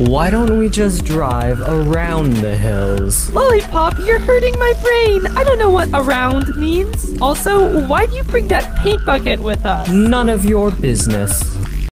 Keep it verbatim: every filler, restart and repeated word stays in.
Why don't we just drive around the hills? Lollipop, you're hurting my brain. I don't know what around means. Also, why do you bring that paint bucket with us? None of your business.